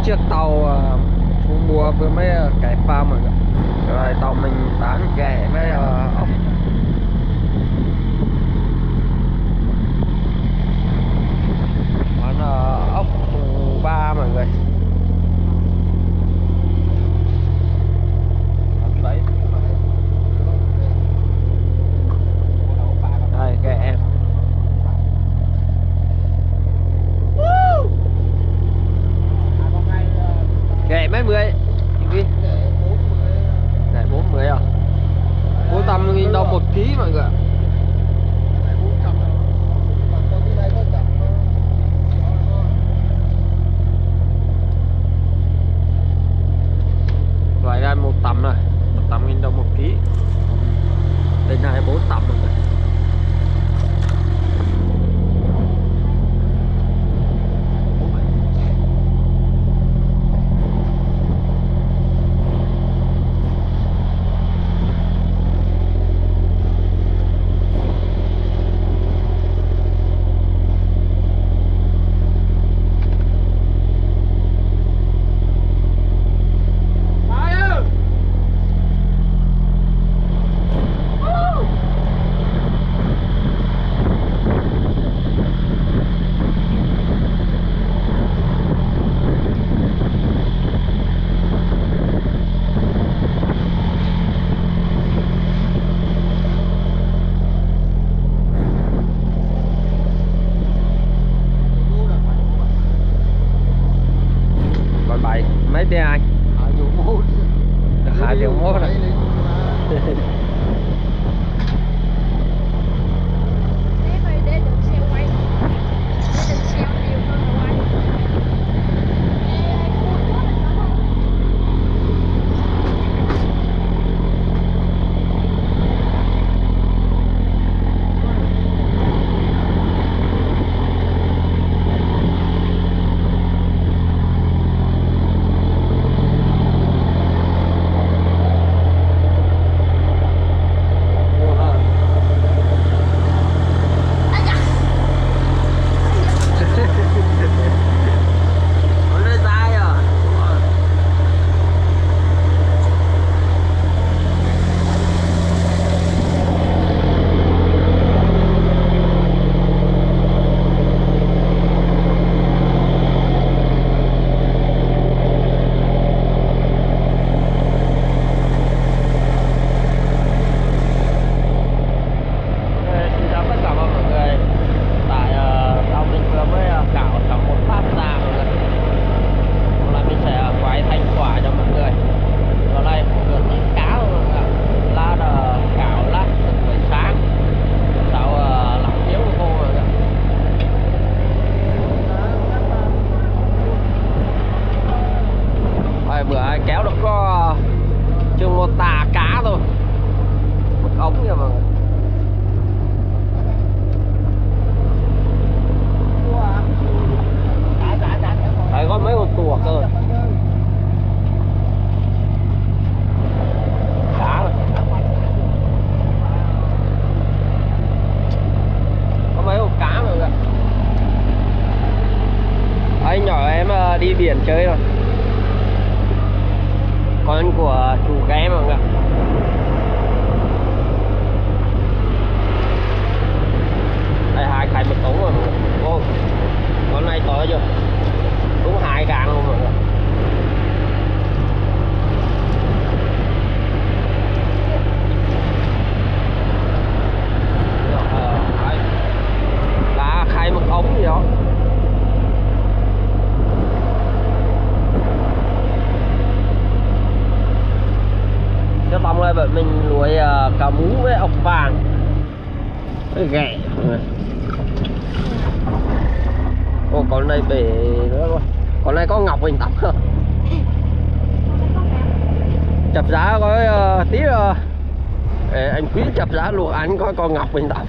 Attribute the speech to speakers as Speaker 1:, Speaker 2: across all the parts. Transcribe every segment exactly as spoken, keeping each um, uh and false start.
Speaker 1: chiếc tàu uh, thu mua với mấy uh, cái phao mọi người. Rồi tàu mình bán ghẹ với uh, ốc. Bán uh, ốc thu ba mọi người. Đây ghẹ em. Ghẹ mấy mươi đi. Ghẹ bốn mươi à? bốn trăm nghìn đồng một ký mọi người. Loại ra một tầm này, một trăm nghìn đồng một ký. Bên này bốn tầm mọi người. Mấy tiền anh?
Speaker 2: Hai triệu một.
Speaker 1: Hai triệu một này. Bữa ai kéo được có chừng một tà cá thôi, một ống kìa mọi người. Đấy có mấy con tuộc cơ. Cá rồi. Có mấy con cá mọi người. Anh nhỏ em đi biển chơi rồi. Con của chủ ghé mọi người. Đây hai cái một tống rồi mọi người. Ô, con này to chưa? Đúng hai càng luôn mọi người. Là khai một ống gì đó. Cái tông này bọn mình nuôi uh, cá mú với ốc vàng với ghẹ. Ô con này bể nữa rồi. Con này có ngọc hình tóc không? Chập giá có uh, tí uh, anh Quý chập giá luộc anh có con ngọc hình tóc.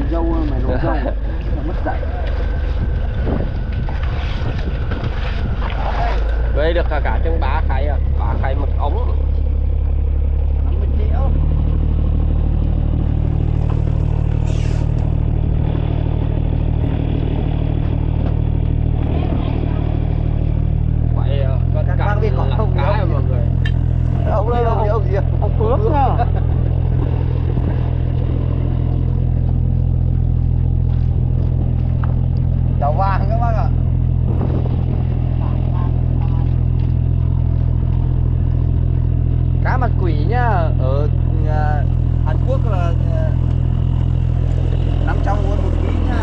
Speaker 2: dâu mày nấu dâu mất dạy.
Speaker 1: Về được cả cả chân ba khay à, ba khay mật ống.
Speaker 2: năm mươi triệu.
Speaker 1: Phải có
Speaker 2: Các
Speaker 1: cả
Speaker 2: bác biết có
Speaker 1: là
Speaker 2: không
Speaker 1: cái
Speaker 2: gì
Speaker 1: mọi người.
Speaker 2: Ông đây ông gì ông gì ông Phước nhá. Chào vàng các bác ạ. Cá mặt quỷ nhá, ở nhà Hàn Quốc là năm trăm won một ký nhá.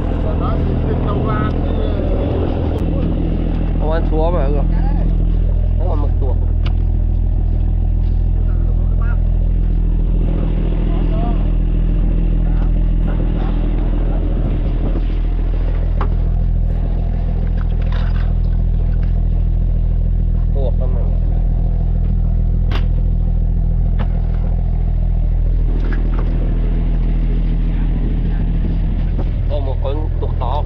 Speaker 1: Không ăn chúa mà mọi người. Nó còn mực tuộc. Tuộc lắm mọi người. Có một con tuộc to.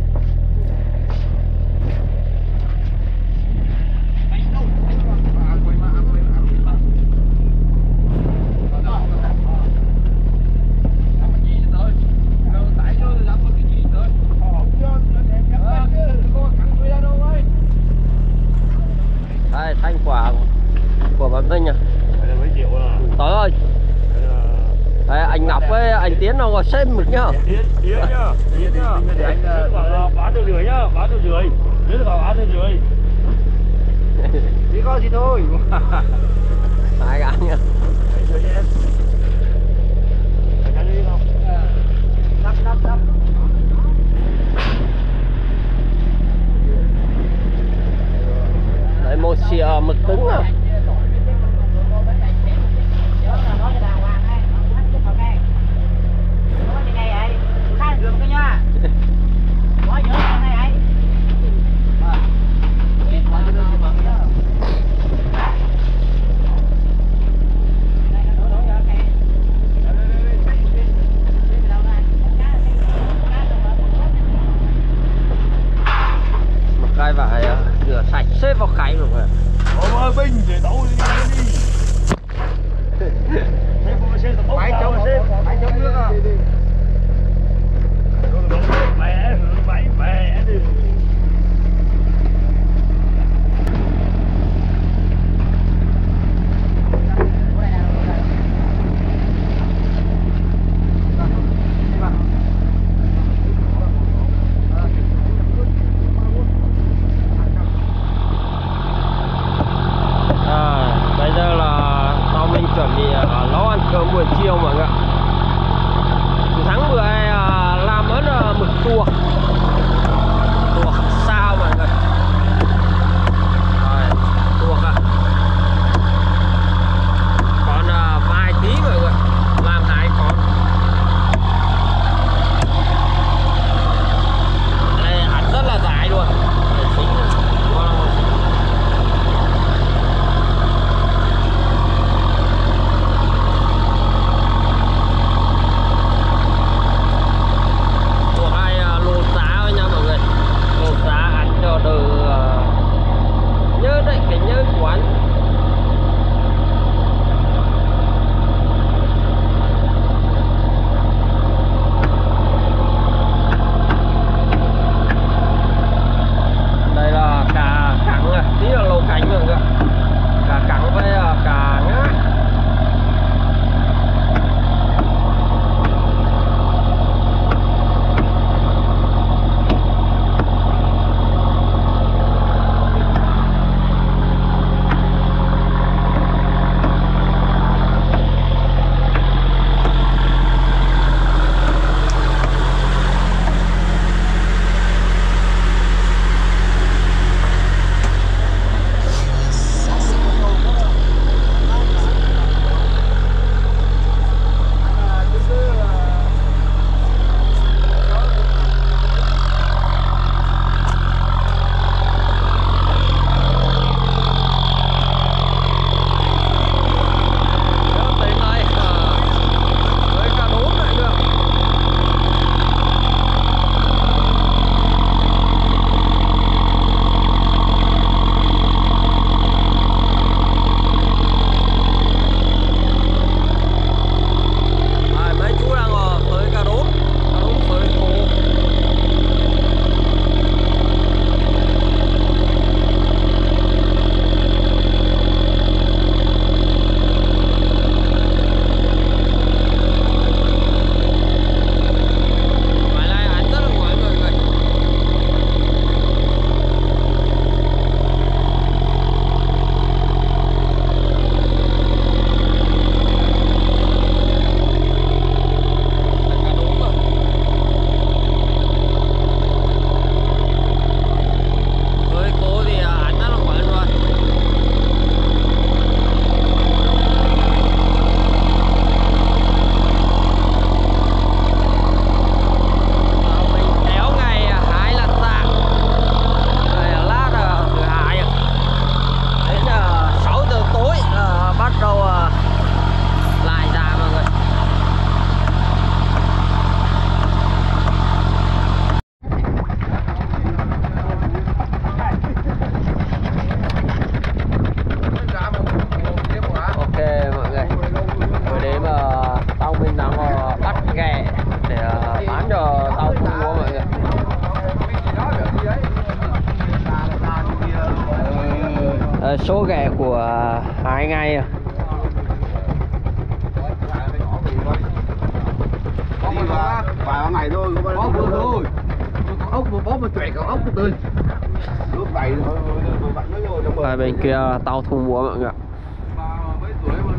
Speaker 1: Đây, thành quả của bạn Vinh à. Tới ơi. Đây, anh Ngọc với anh Tiến nó ngồi xem mực nhá.
Speaker 3: Tiến, Tiến nhá, Tiến nhá. Anh bảo bán từ rưỡi nhá, bán từ rưỡi. Tiến bảo bán từ rưỡi.
Speaker 2: Chỉ có gì thôi.
Speaker 1: Hai gắn nhá.
Speaker 2: Năm năm năm.
Speaker 1: Đấy, một xìa mực cứng à. Ờ, số ghẹ của hai ngày à.
Speaker 3: vài ba ngày thôi, có vừa thôi. Con ốc một bó một tuệ con ốc tươi. Lúc này thôi bạn mới vô trong bờ.
Speaker 1: Ở bên kia tàu thu mua mọi người ạ.
Speaker 3: Mấy tuổi mà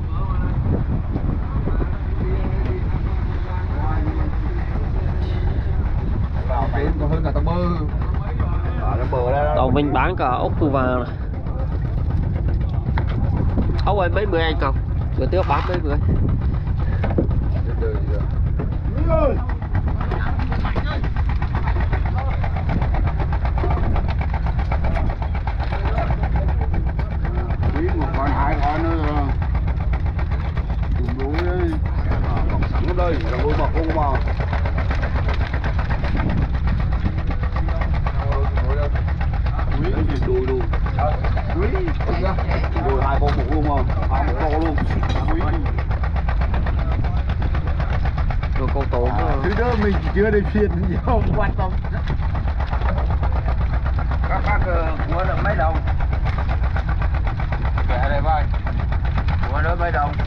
Speaker 3: vào bên còn hơn cả tàu bơ. Ở trong bờ đây.
Speaker 1: Tàu mình bán cả ốc thu vàng này. Ốc ấy mấy bữa anh cọc? Bữa trước bán mấy bữa.
Speaker 3: Một con hai con nữa cùng đủ đấy, còn sẵn ở đây là nuôi bọc không mà quý đùi đùi quý đùi hai con một luôn mà hai một con luôn quý
Speaker 1: Rồi câu tốn
Speaker 3: thứ đó mình chưa đi phiền không quan tâm các bác mua được mấy đồng kệ đây vai mua đó mấy đồng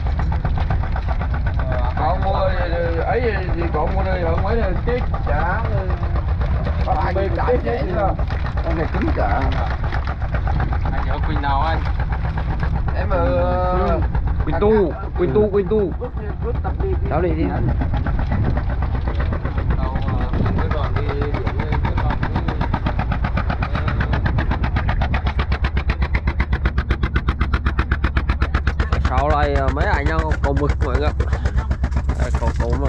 Speaker 3: còn mua ấy thì còn mua đây hơn mấy này chết chả ba mươi cái chết nữa con này cứng cả
Speaker 2: Anh nhớ Quỳnh nào anh?
Speaker 3: em mà
Speaker 1: Quỳnh tu, Quỳnh tu, Quỳnh tu. Cháu đi đi. Sau này mấy anh nhau cầu mực mọi người ạ. Đây, cầu tốn mà.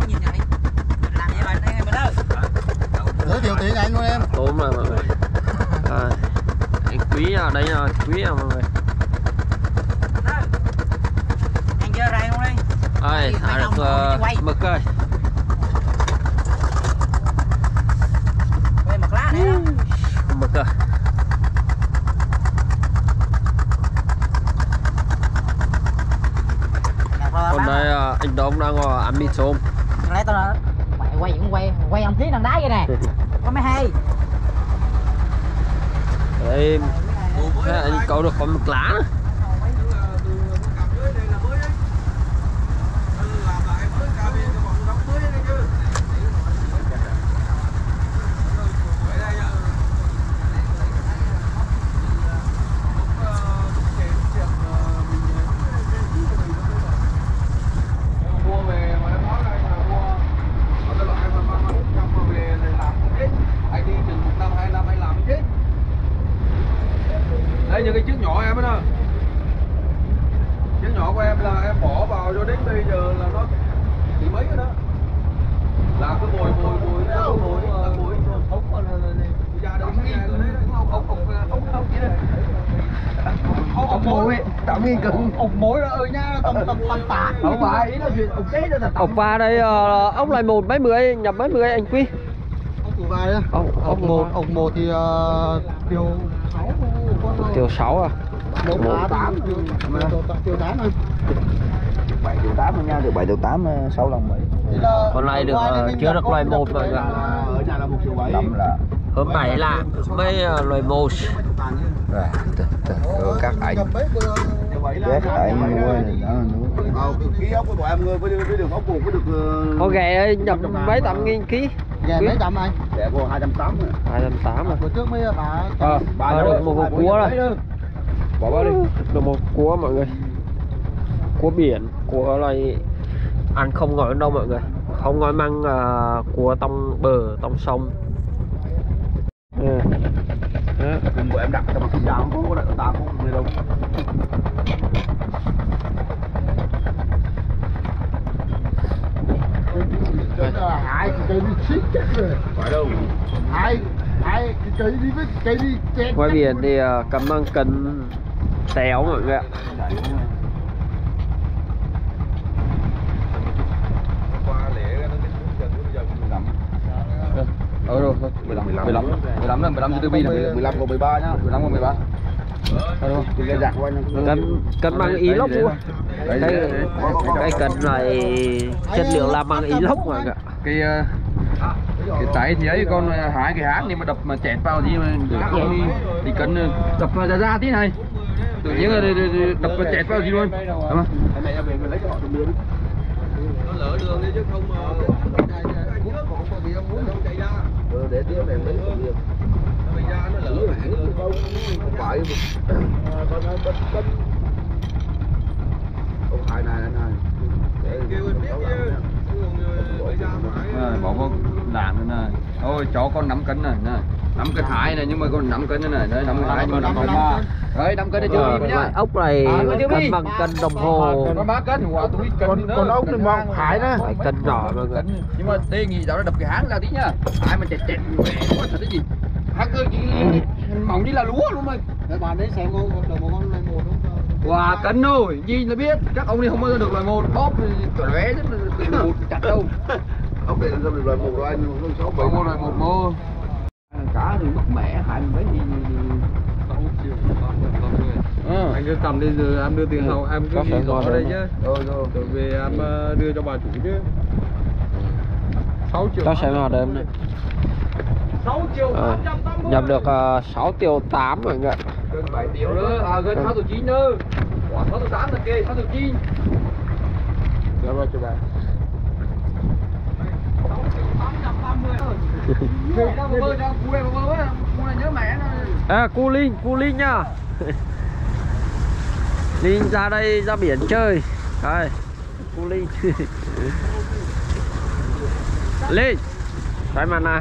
Speaker 2: Giới thiệu tiếng Anh luôn em.
Speaker 1: Tốn mà mọi người. À, anh Quý à, đây là Quý à mọi người.
Speaker 4: Anh chơi ra không đi?
Speaker 1: Đây, thả được uh, mực ơi.
Speaker 4: Quay mực lá này đó.
Speaker 1: Mực à. Còn đây uh, anh Đông đang ngồi ăn mì tôm.
Speaker 4: Lấy tao là quay quay cũng quay quay ông Thiết đằng đá vậy nè. Có mấy hay.
Speaker 1: Đây, anh câu được con mực lá nữa.
Speaker 3: Đây những cái chiếc nhỏ em đó, chiếc nhỏ của em là em bỏ vào cho đến bây giờ là nó chỉ mấy cái đó, là cứ bồi bồi bồi bồi bồi bồi ốc ốc ốc mối tạo nghiên cứu ốc mối đó ơi nha tầm tầm tầm tả không phải ý là chuyện ốc chế đó là
Speaker 1: Ốc va đây uh, ốc lại một mấy mươi nhập mấy mươi anh Quý.
Speaker 2: Ốc củ vài á.
Speaker 1: Ốc
Speaker 2: Ốc một, ốc một thì uh, tiêu sáu con.
Speaker 1: Tiêu sáu à.
Speaker 2: Một tám tiêu tám anh.
Speaker 3: bảy triệu tám nha, được bảy triệu tám sáu lần mấy.
Speaker 1: Con này được uh, chưa được loài một rồi ạ.
Speaker 3: Ở nhà là một triệu bảy. Năm là
Speaker 1: Hôm nay là mấy uh, loài một.
Speaker 3: rồi các anh các anh nuôi đó ký ốc của bọn em nuôi với đường ốc buồn có được
Speaker 1: Con ghẹ nhập mấy trăm nghìn ký.
Speaker 2: Ghẹ mấy trăm anh?
Speaker 3: ghẹ của hai trăm tám mươi.
Speaker 1: hai trăm tám mươi.
Speaker 2: Bữa trước mấy bà
Speaker 3: Ờ, bà
Speaker 1: Ờ, được một hộp cua rồi.
Speaker 3: bỏ vào đi.
Speaker 1: Được một cua mọi người. Cua biển, cua này ăn không ngon đâu mọi người. Không ngon măng uh, cua tông bờ, tông sông. Ừ.
Speaker 3: Cùng của em đặt cho mà không dao không có đặt ta không người đâu.
Speaker 2: hai cái cây đi xít chết rồi.
Speaker 3: Phải đâu.
Speaker 2: Hai hai cái cây đi với cây đi chết.
Speaker 1: Ngoài biển thì uh, cầm măng cần téo mọi người ạ.
Speaker 3: Ờ rồi, mười lăm, mười lăm, mười lăm, mười lăm, mười lăm từ bi là mười lăm còn mười ba nhá, mười lăm còn mười ba. Ờ rồi, cái giặc của anh.
Speaker 1: Cần cần măng ý lốc luôn. Cái cái cần này chất liệu là măng ý lốc mọi người ạ.
Speaker 3: Cái Cái tay thì ấy con hái cái háng này mà đập mà chẹt vào gì mà đi, thì cần đập ra ra tí này. Tự nhiên là đập và chẹt vào gì luôn. Đúng không?
Speaker 2: Cái này về mình lấy cho họ đường đường. Nó lỡ đường đi chứ không còn có bị muốn đâu chạy ra. Ừ, để tiếp này lấy đường đường. Bây giờ nó lỡ hẳn không phải con nó bên bên ông hai này này kêu anh biết chứ bây giờ
Speaker 3: À, bỏ con làm nữa này. Thôi chó con năm cân này, này. năm cân hai này nhưng mà con năm cân này, đấy năm cân hai nhưng mà năm cân ba. Đấy năm cân này chưa
Speaker 1: Ờ,
Speaker 3: đi nhá.
Speaker 1: loại ốc này cân bằng cân đồng hồ.
Speaker 3: Con ba cân, quả túi cân
Speaker 2: con con ốc này mong hải đó.
Speaker 1: Phải cân nhỏ mọi người.
Speaker 3: Nhưng mà đề nghị cháu đập cái háng ra tí nhá. Ai mà chẹt chẹt về quá thật cái gì. Háng cơ chỉ mỏng đi là lúa luôn mày.
Speaker 2: Để bạn đấy xem con được một con này một không?
Speaker 3: Quả cân rồi, gì là biết. Các ông đi không bao giờ được loại một. Ốp chuẩn vé rất là một chặt đâu.
Speaker 2: Ốc này nó được loại một rồi anh nó sáu bảy.
Speaker 3: Một loại một mô.
Speaker 2: Cá thì mất mẻ hai mấy gì.
Speaker 3: Ừ.
Speaker 5: Anh cứ cầm đi giờ em đưa tiền hậu em cứ
Speaker 1: Có
Speaker 5: ghi
Speaker 1: phải
Speaker 5: rõ
Speaker 1: ngon
Speaker 5: đây
Speaker 1: không?
Speaker 5: chứ.
Speaker 2: Rồi rồi.
Speaker 5: Rồi về em ờ, đưa cho bà chủ chứ. sáu triệu.
Speaker 1: Cho xem vào đây em này.
Speaker 5: sáu triệu
Speaker 1: Ờ,
Speaker 5: tám trăm tám mươi.
Speaker 1: nhập được uh, sáu triệu tám mọi người.
Speaker 3: Gần bảy triệu nữa, à gần sáu triệu chín nữa. Quả sáu triệu tám là kê, sáu triệu chín.
Speaker 2: Rồi rồi cho bạn.
Speaker 3: Về ra bơ cho cu này bơ á, cu này nhớ mẹ nó.
Speaker 1: À, cu Linh, cu Linh nha. Linh ra đây ra biển chơi. Đây, cu Linh. Linh, phải mà nà.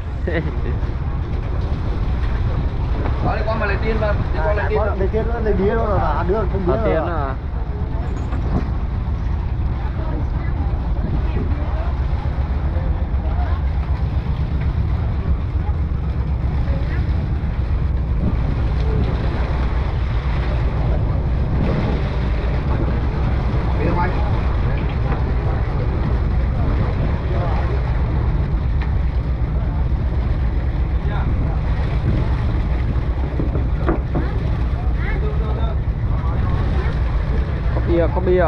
Speaker 3: Đó đi qua mà lấy tiền mà, đi qua lấy tiền.
Speaker 2: Lấy tiền nó lấy bia nó là đưa không bia.
Speaker 1: Có tiền à. Bia, có bia.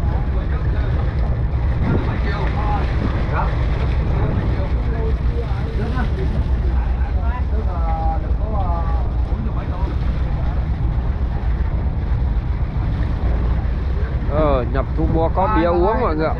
Speaker 1: Ờ, nhập thu mua có bia uống mọi người ạ.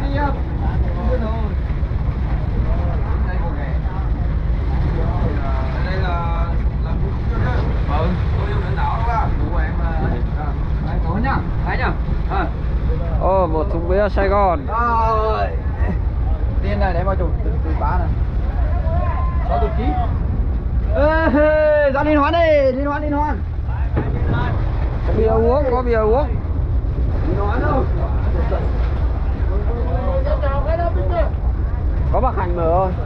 Speaker 3: Đây là làm ừ, tôi yêu lãnh đạo đó. Của em anh có nhá, thấy nhá. À.
Speaker 1: Ồ, một thùng bia Sài Gòn.
Speaker 3: Rồi. Tiền này để mà chủ từ bán này. sáu triệu chín. Ê, ra liên hoan đi, liên hoan liên hoan.
Speaker 1: Có bia uống, có bia uống.
Speaker 3: Liên hoan đâu?
Speaker 1: Có bạc hành mở rồi.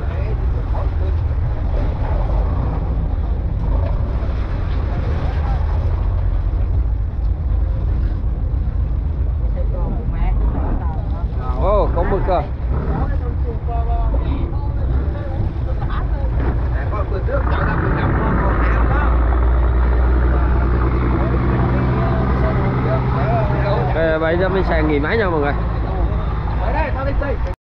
Speaker 1: Ồ, có mực à. Ok, bây giờ mình sẽ nghỉ máy nha mọi người.